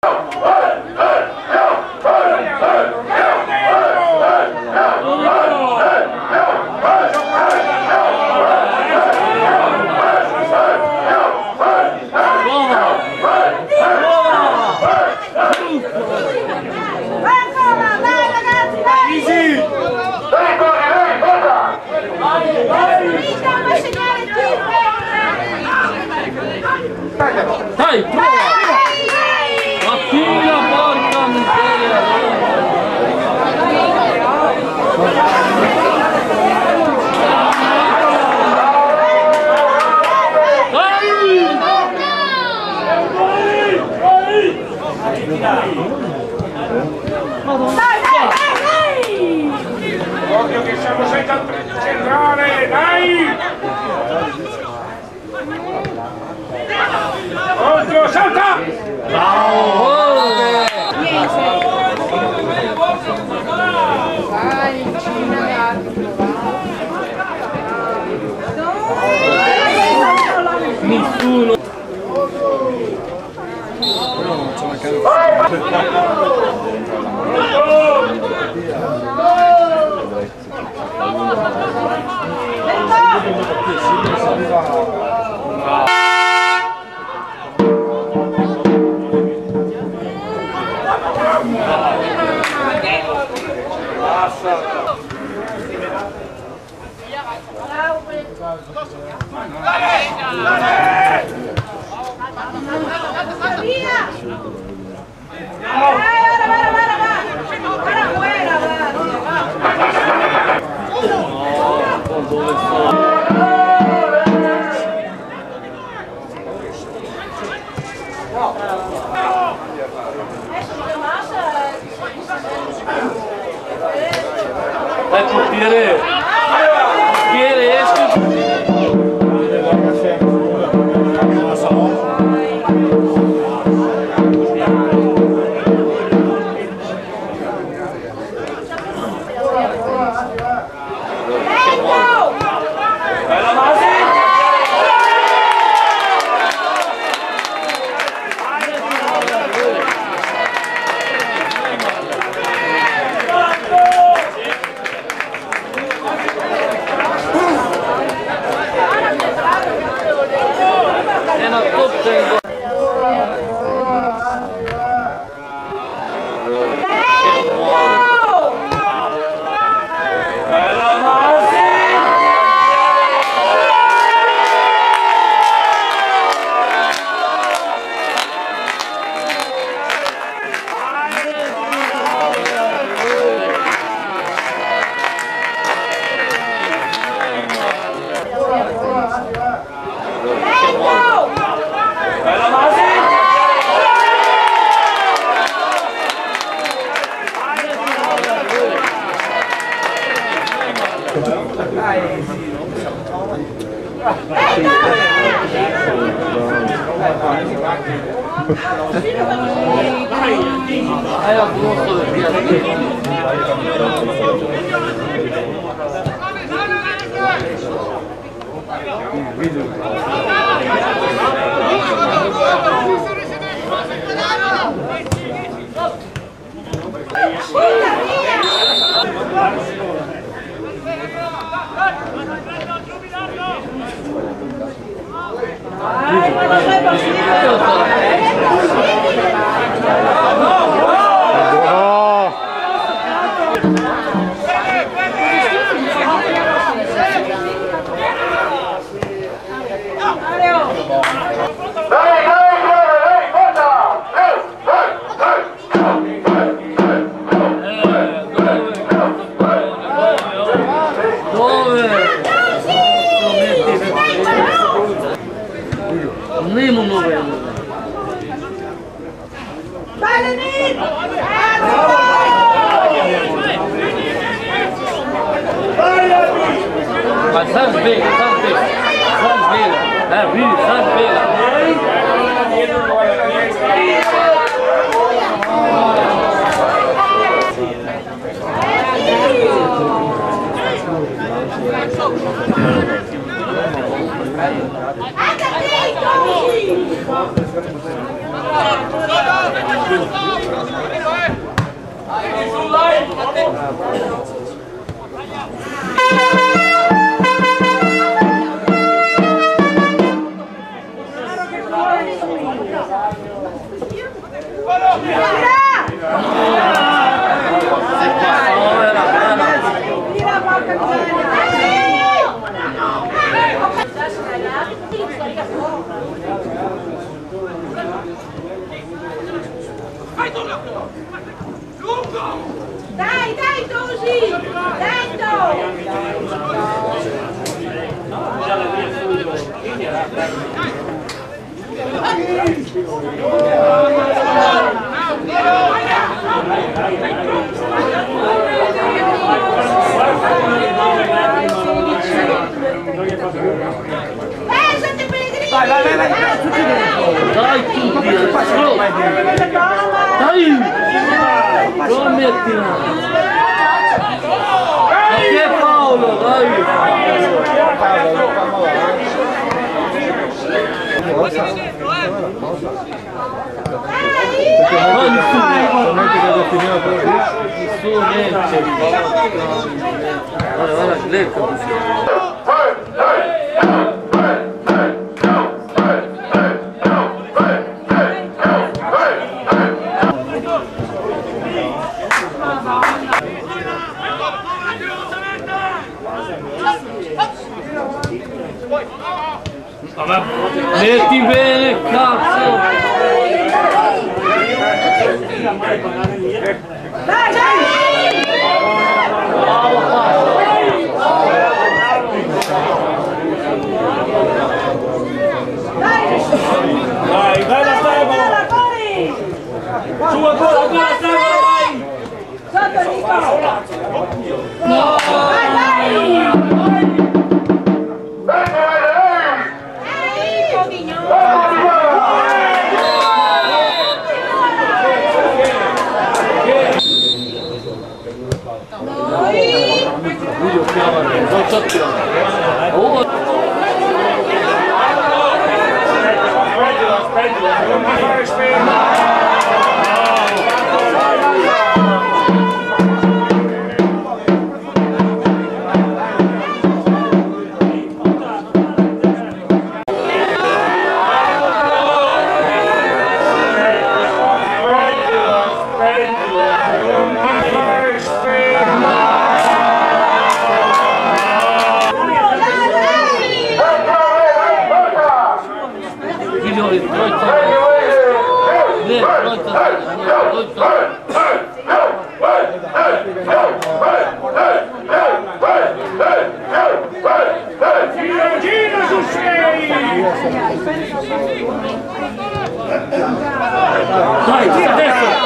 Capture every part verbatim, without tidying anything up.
Dai, prova! Ma figlia, porca miseria! Dai, dai, dai! Occhio che siamo senza centrale, dai! Contro, salta! Bravo! Vai, vicino ragazzi. Nessuno! Dai portiere! Portiere, esco! Anche Dai, dai, Tosi! Dai, Tosi! Pesate, Pellegrini! Vai, vai, vai, vai! Dai tutti, dai! Non mettila! Ma che è Paolo, dai! Nessuno niente! Guarda, guarda, lecca così! Vabbè, metti bene, cazzo! Dai, dai! Dai, vai la Stefano! Su ancora, ancora Stefano, vai! Sotto Nico! Vai, vai! Lui lo chiama, non so più. Oh! Non mi fare spera! Dai, tira adesso!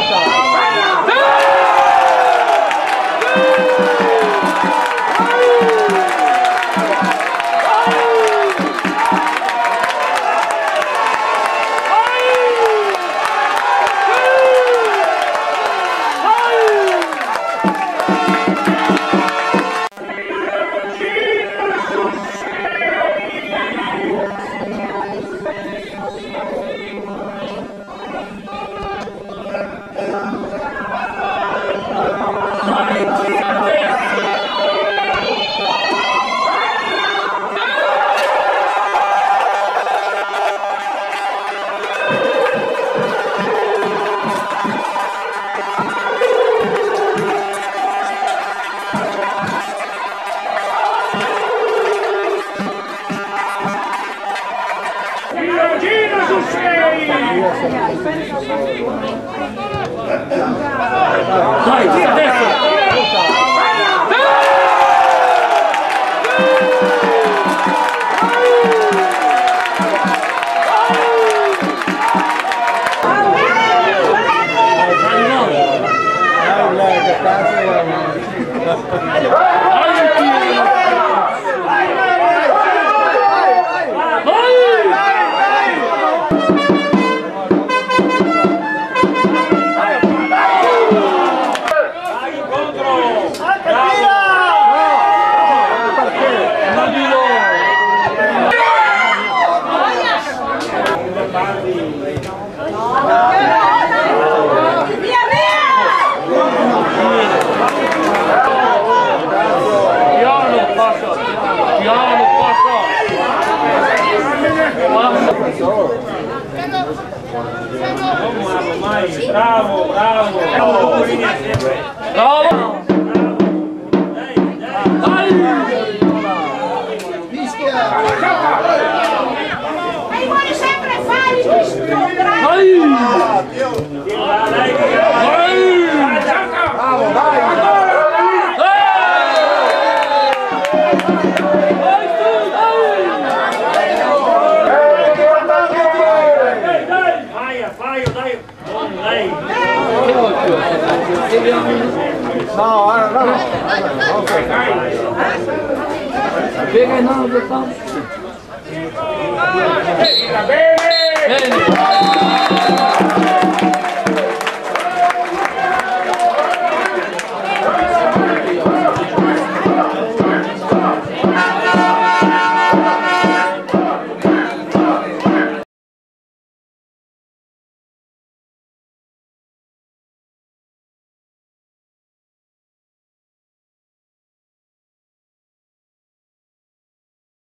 Dai, tira adesso! Piano, passa! Bravo, bravo! Bravo! Dai! E vuole sempre fare gli stronzi. Dai! Dai! Bravo, dai! Faia, faia, dai! Non lei! No, no, no. Ok. Pega aí, não, tá. Bene! Bene!